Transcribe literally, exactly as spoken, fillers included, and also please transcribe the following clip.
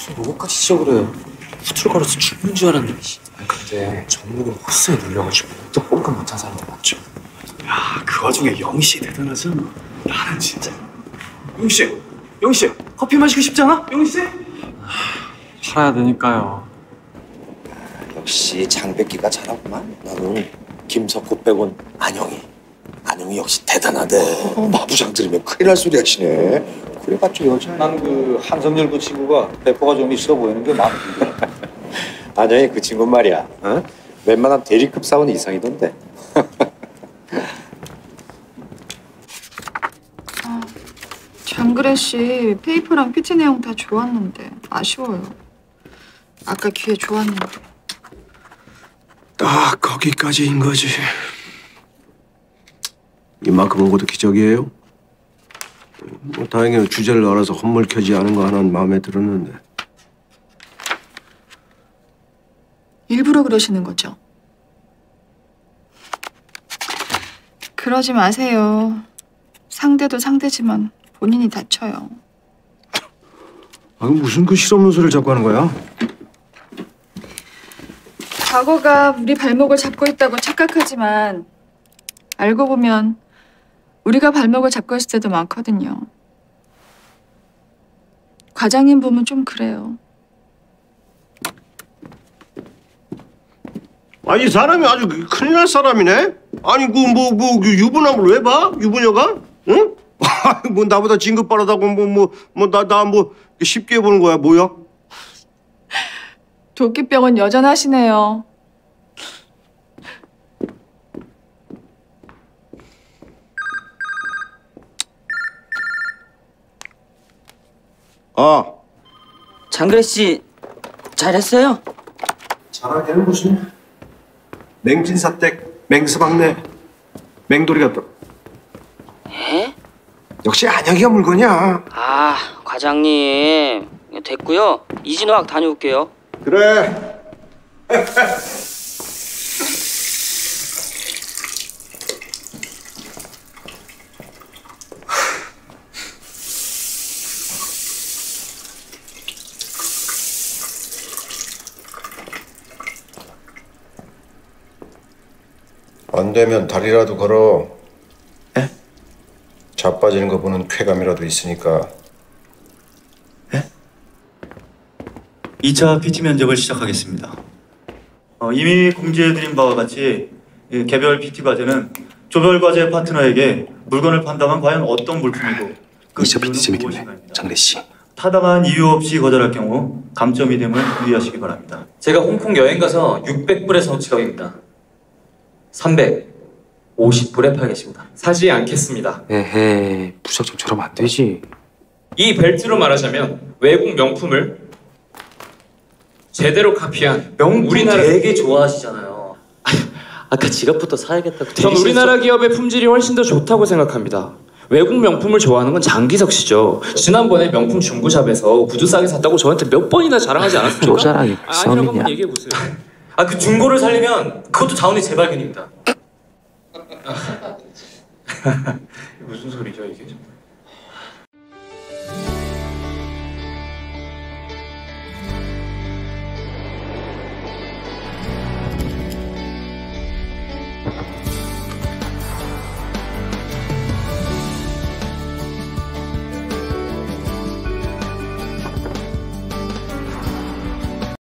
뭐까지 진짜 그래. 후툴거려서 죽는 줄 알았는데. 아니 근데 정국은 호스에 눌려가지고 또 뽕끔 못한 사람들 맞죠? 야, 그 와중에 영희씨 대단하잖아. 나는 진짜. 영희씨! 영희씨! 커피 마시고 싶지 않아? 영희씨? 팔아야 되니까요. 역시 장백기가 잘하구만. 나는 김석호 빼곤 안영이. 안영이 역시 대단하대. 어, 마부장 들으면 큰일 날 소리 하시네. 그래봤자 여자. 난 그 한성열 그 친구가 배포가 좀 있어 보이는 게 마음에 들어. 안영이 그 친구 말이야. 어? 웬만한 대리급 사원 이상이던데. 아, 장그래 씨 페이퍼랑 피티 내용 다 좋았는데 아쉬워요. 아까 기회 좋았는데. 딱 거기까지인 거지. 이만큼 온 것도 기적이에요. 뭐 다행히 주제를 알아서 헛물켜지 않은 거 하나는 마음에 들었는데. 일부러 그러시는 거죠? 그러지 마세요. 상대도 상대지만 본인이 다쳐요. 아, 무슨 그 실없는 소리를 자꾸 하는 거야? 과거가 우리 발목을 잡고 있다고 착각하지만 알고 보면 우리가 발목을 잡고 있을 때도 많거든요. 과장님 보면 좀 그래요. 아니, 이 사람이 아주 큰일 날 사람이네? 아니, 그, 뭐, 뭐, 유부남을 왜 봐? 유부녀가? 응? 뭐, 나보다 진급 빠르다고, 뭐, 뭐, 뭐, 나, 나, 뭐, 쉽게 보는 거야, 뭐야? 도끼병은 여전하시네요. 어. 장그래 씨 잘했어요? 잘하기는 무슨 맹진사댁 맹스박네 맹돌이 같다. 에? 역시 안혁이가 물건이야. 아 과장님 됐고요. 이진호학 다녀올게요. 그래. 안 되면 다리라도 걸어. 에? 자빠지는 거 보는 쾌감이라도 있으니까. 에? 이 차 피티 면접을 시작하겠습니다. 어, 이미 공지해드린 바와 같이 이 개별 피티 과제는 조별 과제 파트너에게 물건을 판다면 과연 어떤 물품이고 그 이 차 피티 이유는 재밌겠네. 무엇인가입니다. 장래 씨. 타당한 이유 없이 거절할 경우 감점 이름을 유의하시기 바랍니다. 제가 홍콩 여행 가서 육백 불에 산 지갑입니다. 삼백오십 불에 팔겠습니다. 사지 않겠습니다. 에헤이, 무작정 저러면 안 되지. 이 벨트로 말하자면 외국 명품을 제대로 카피한 명품 우리나라 되게 좋아하시잖아요. 아까 지갑부터 사야겠다고. 전 우리나라 기업의 품질이 훨씬 더 좋다고 생각합니다. 외국 명품을 좋아하는 건 장기석 씨죠. 지난번에 명품 중고샵에서 구두 싸게 샀다고 저한테 몇 번이나 자랑하지 않았습니까? 쪼잔하게 아, 아니라고 한번 얘기해 보세요. 아, 그 중고를 살리면 그것도 자원의 재발견입니다. 무슨 소리죠 이게?